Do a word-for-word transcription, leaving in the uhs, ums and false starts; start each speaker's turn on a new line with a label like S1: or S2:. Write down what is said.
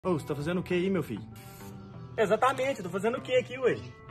S1: Ô, você tá fazendo o que aí, meu filho?
S2: Exatamente, tô fazendo o que aqui, ué?